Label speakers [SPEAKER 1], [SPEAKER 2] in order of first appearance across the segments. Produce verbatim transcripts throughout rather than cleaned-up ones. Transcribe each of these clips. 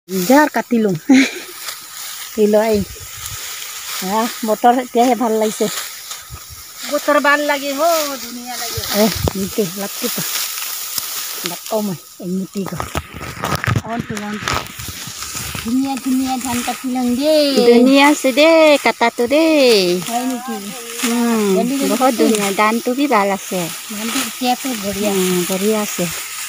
[SPEAKER 1] jar काटिलुं इलाई हां motor एतियाहे ভাল লাগিছে बोतर बाल लगे हो दुनिया लगे ए नीचे लगती तो लगो मैं एमुटी को और तो वन दुनिया दुनिया धान काटी लंगे दुनिया से दे कटा तो दे है निकी हम्म बहुत दुनिया धान तो भी बाल আছে धान तो क्या तो बढ़िया बढ़िया আছে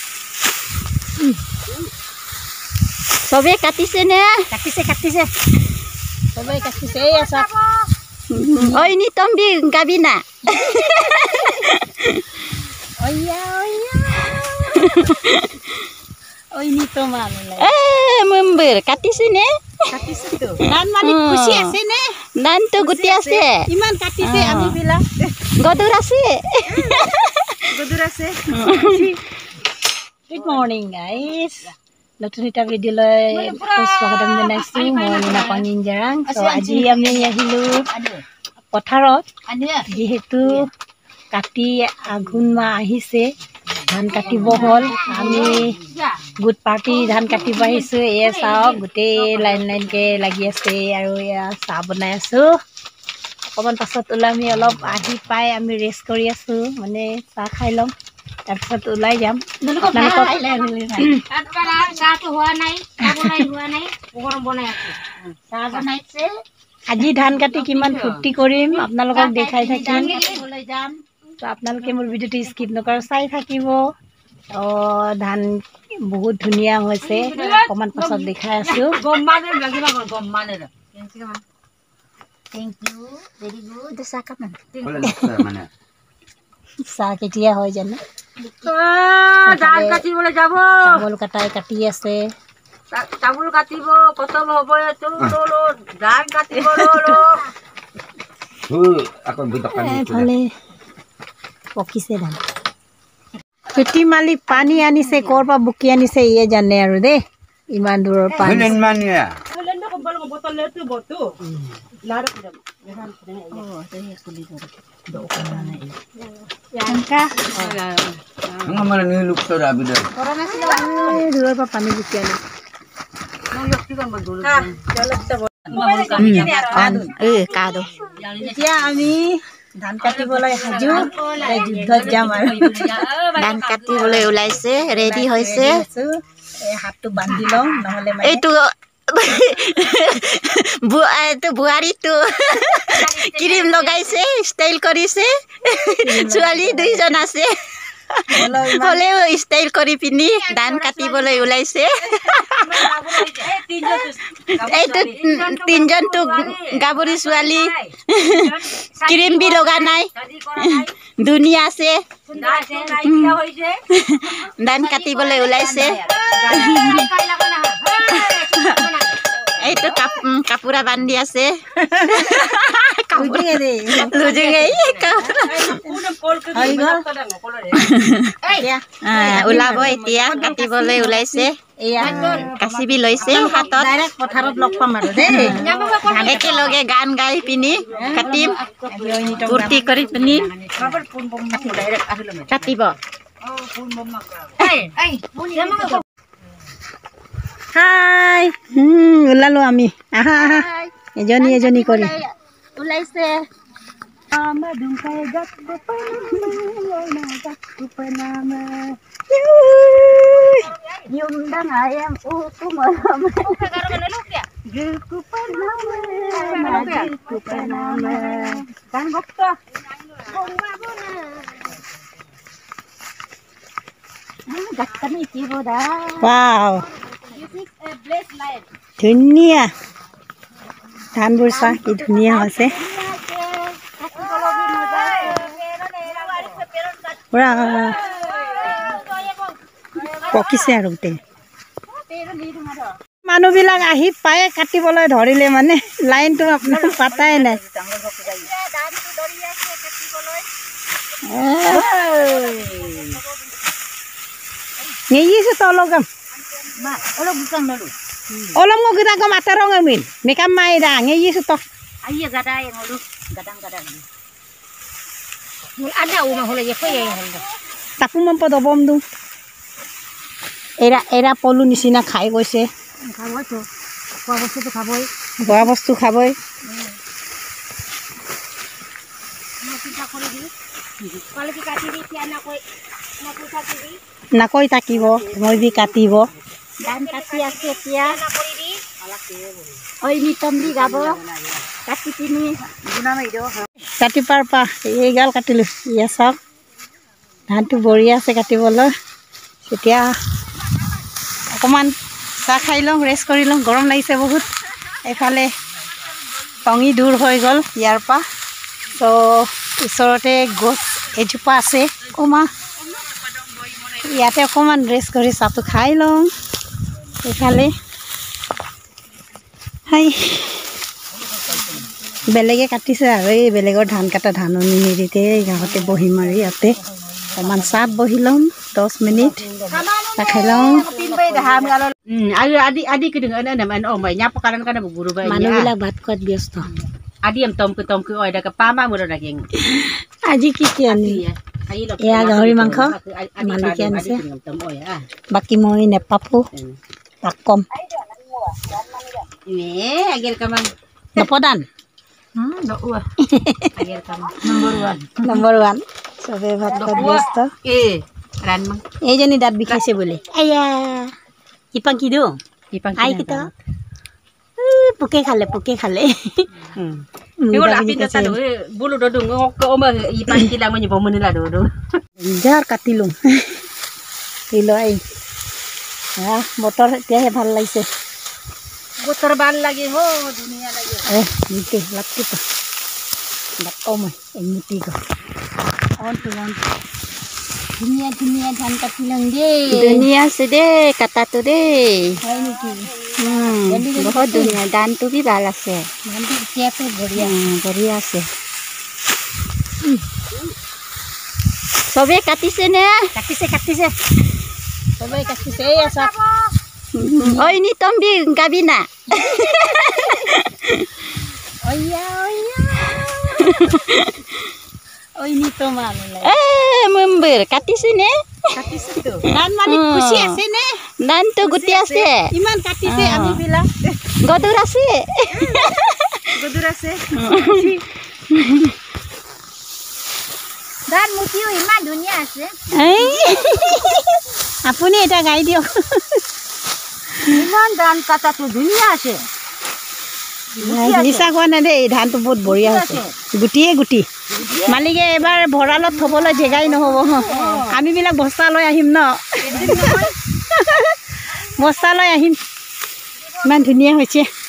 [SPEAKER 1] सबे काटिছে ने काटिছে काटिছে सबे काटिছে এই আসা ओइ नि तम्बी गाबिना ओया ओया ओइ नि तो मानले ए मंबर काटिছে ने काटिছে तो नान मालिक खुशी আছে ने नान तो गुटी আছে ইমান কাটিছে আমি বিলা গদুর আছে গদুর আছে গুড মর্নিং গাইস নতুন এটা ভিডিও লৈ স্বাগতম জনাইছো মই নিনা পাঙিঞ্জাৰাং সো আজি আমি আহিলো পথাৰত যেহেতু কাটি আঘোণ মাহ আহিছে ধান কাটিব হল আমি গুড পাৰ্টি ধান কাটিব আহিছো এয়া চাওক গোটেই লাইন লাইনকে লাগি আছে আৰু এয়া চাহ বনাই আছো অকমান পাছত ওলাই আমি অলপ আহি পাই আমি ৰেষ্ট কৰি আছো মানে চাহ খাই লম তাৰপিছত ওলাই যাম আজি ধান কাটি কিমান ফূৰ্তি কৰিম আপোনালোকক দেখাই থাকিম তো আপোনালোকে মোৰ ভিডিঅ'টো স্কিপ নকৰা চাই থাকিব অ ধান বহুত ধুনীয়া হৈছে অকমান পাছত দেখাই আছো থ্যাংক ইউ ভেরি গুড সাকামান মানে চাহ কেতিয়া হয় জানো ধান কাটিবলৈ যাব চাউল কাটাই কাটি আছে চাউল কাটিব কতম হ'ব তো লো ধান কাটিব লো ও আকৌ বিদকান ভালে পকিছে ধান খেতি মালি পানী আনিছে কৰ পৰা বুকি আনিছে ইয়ে জানে আৰু দে ইমান দূৰৰ পানী মানিয়া হলেন কম্বল বটল লেটো বটু লাৰু যাব এখান ও দেই খুলি ধরে দোকান নাই ইয়ানকা আমার নি লুক তো রাবিদা করোনা ছিল এই দূৰৰ পৰা পানী বুকি আনি মই লক্ষ্মী কম বল কা চলতে এই কাদো এতিয়া আমি ধান কাটিবলৈ হাজু যুদ্ধত যাম আৰু ধান কাটিবলৈ ওলাইছে ৰেডি হৈছে এই হাতটো বান্ধি লওঁ নহলে এইটো বুআটো বুআৰিটো ক্ৰীম লগাইছে ষ্টাইল কৰিছে ছোৱালী দুইজন আছে হলেও ষ্টাইল কৰি পিনি ধান কাটিবলৈ ওলাইছে এইটো তিনজনটো গাবৰি ছোৱালী ক্ৰীম বি লগা নাই ধুনীয়া আছে ধান কাটিবলৈ ওলাইছে এইটো কাপোৰা বান্ধি আছে ওলাব এতিয়া কাটিবলৈ ওলাইছে কাচিবি লৈছে হাতত পথাৰত লগ পাম আৰু একেলগে গান গাই পিনি কাটিম ফূৰ্তি কৰি পিনি কাটিব হাই ওলালো আমি আহা আহা এজনী এজনী কৰি ওলাইছে আমাৰ দুংকাই গাত গোপনা গাত গোপনা ইউম ডাং আয়াম ও কুমাম গাৰ বনালো কিয়া গিল গোপনা গিল গোপনা গান ভক্ত গাত কানি কি বদা ওয়াও ধুনীয়া ধানবোৰ চাহ কি ধুনীয়া হৈছে পুৰা পকিছে আৰু গোটেই মানুহবিলাক আহি পায়ে কাটিবলৈ ধৰিলে মানে লাইনটো আপোনাৰ পাতাই নাই ngiyis to logam ma olog bukang nalu olong mo kita ko matarong amin mikam mai da ngiyis to ayya gada yang olu gadang-gadang mul ada uma hole je foi yang hol tapu mampo dobom du era era polu nisina khai goise খাবই তো খোৱা বস্তুটো খাবই
[SPEAKER 2] খোৱা বস্তু খাবই নাকৈ থাকিব মই বি কাটিব
[SPEAKER 1] ধান কাটি আছে এতিয়া ঐ নিতম্বি গাব কাটি পিনি
[SPEAKER 2] কাটি পাৰ পা এইগাল কাটিলোঁ ইয়া চাওক ধানটো বঢ়িয়া আছে কাটিবলৈ এতিয়া অকণমান চাহ খাই লওঁ ৰেষ্ট কৰি লওঁ গৰম লাগিছে বহুত এইফালে টঙি দূৰ হৈ গ'ল ইয়াৰ পৰা ত' ওচৰতে গছ এজোপা আছে অকণমান ইয়াতে অকণমান ৰেষ্ট কৰি চাহটো খাই লওঁ এইফালে হাই বেলেগে কাটিছে আৰু এই বেলেগৰ ধান কটা ধাননি হেৰিতে গাঁৱতে বহি মাৰি ইয়াতে অকণমান চাহ বহি ল'ম দহ মিনিট চাহ খাই লওঁ মানুহবিলাক ভাত খোৱাত ব্যস্ত আজি কি কি আনি এয়া গাহৰি মাংস মালিকে আনিছে বাকী মই নেপাপো তাক কম নপদান নম্বৰ ওৱান চবেই ভাত খোৱাত ব্যস্ত এইজনী দাঁত বিষাইছে বোলে এয়া ইপাং কি দিওঁ আই কি তই পোকে খালে পোকে খালে জাৰ কাটি লওঁ এই লৈ বতৰ এতিয়াহে ভাল লাগিছে
[SPEAKER 1] বতৰ ভাল লাগে হ ধুনীয়া লাগে
[SPEAKER 2] eh gitu laki tuh ndak omah emuti kok on tuh on
[SPEAKER 1] dunia dunia ধান কাটি লং দে
[SPEAKER 2] dunia sede kata tuh deh
[SPEAKER 1] হয় নেকি
[SPEAKER 2] hmm बहुत dunia dan tuh भी ভাল আছে
[SPEAKER 1] ধান তো কেপে বঢ়িয়া
[SPEAKER 2] বঢ়িয়া আছে সবে কাটিছে নে
[SPEAKER 1] কাটিছে কাটিছে সবাই কাটিছে এই আসা
[SPEAKER 2] oi ini tombi gabina
[SPEAKER 1] oya oya oi ini to malai
[SPEAKER 2] eh member katise ne
[SPEAKER 1] katise to dan malik kusi ase ne
[SPEAKER 2] dan to guti ase
[SPEAKER 1] iman katise ami bilang
[SPEAKER 2] godur ase
[SPEAKER 1] godur ase dan mutiyo iman dunia ase
[SPEAKER 2] ei apuni eta gai dio
[SPEAKER 1] ইমান ধান কাটাটো ধুনীয়া আছে
[SPEAKER 2] নিচা খোৱা নাই দেই ধানটো বহুত বঢ়িয়া হৈছে গুটিয়ে গুটি মালিকে এবাৰ ভঁৰালত থ'বলৈ জেগাই নহ'ব আমিবিলাক বস্তা লৈ আহিম ন বস্তা লৈ আহিম ইমান ধুনীয়া হৈছে